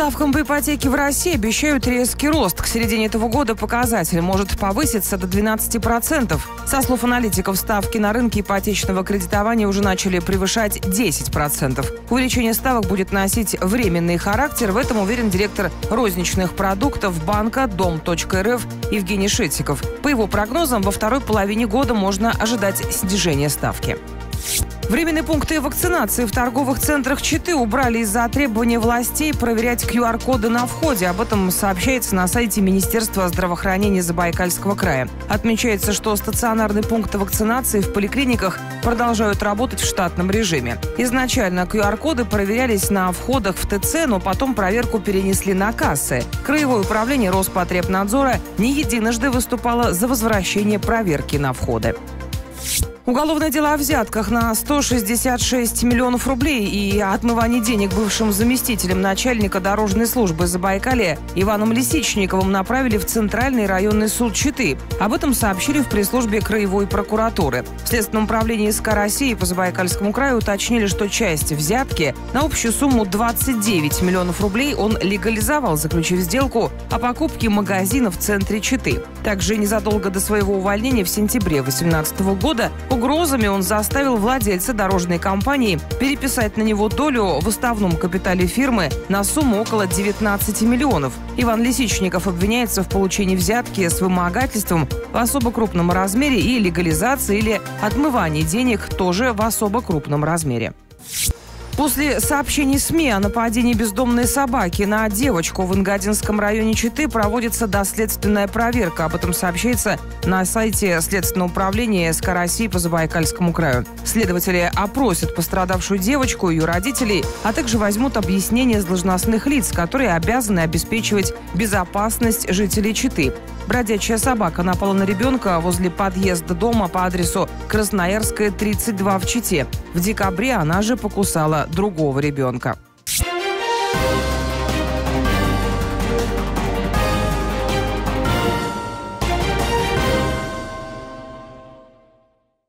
ставкам по ипотеке в России обещают резкий рост. К середине этого года показатель может повыситься до 12%. Со слов аналитиков, ставки на рынке ипотечного кредитования уже начали превышать 10%. Увеличение ставок будет носить временный характер. В этом уверен директор розничных продуктов банка Дом.РФ Евгений Шетиков. По его прогнозам, во второй половине года можно ожидать снижения ставки. Временные пункты вакцинации в торговых центрах Читы убрали из-за требования властей проверять QR-коды на входе. Об этом сообщается на сайте Министерства здравоохранения Забайкальского края. Отмечается, что стационарные пункты вакцинации в поликлиниках продолжают работать в штатном режиме. Изначально QR-коды проверялись на входах в ТЦ, но потом проверку перенесли на кассы. Краевое управление Роспотребнадзора не единожды выступало за возвращение проверки на входы. Уголовное дело о взятках на 166 миллионов рублей и отмывании денег бывшим заместителем начальника дорожной службы Забайкалья Иваном Лисичниковым направили в Центральный районный суд Читы. Об этом сообщили в пресс-службе Краевой прокуратуры. В Следственном управлении СК России по Забайкальскому краю уточнили, что часть взятки на общую сумму 29 миллионов рублей он легализовал, заключив сделку о покупке магазина в центре Читы. Также незадолго до своего увольнения в сентябре 2018 года угрозами он заставил владельца дорожной компании переписать на него долю в уставном капитале фирмы на сумму около 19 миллионов. Иван Лисичников обвиняется в получении взятки с вымогательством в особо крупном размере и легализации или отмывании денег тоже в особо крупном размере. После сообщений СМИ о нападении бездомной собаки на девочку в Ингадинском районе Читы проводится доследственная проверка. Об этом сообщается на сайте Следственного управления СК России по Забайкальскому краю. Следователи опросят пострадавшую девочку и ее родителей, а также возьмут объяснения с должностных лиц, которые обязаны обеспечивать безопасность жителей Читы. Бродячая собака напала на ребенка возле подъезда дома по адресу Красноярская, 32 в Чите. В декабре она же покусала другого ребенка.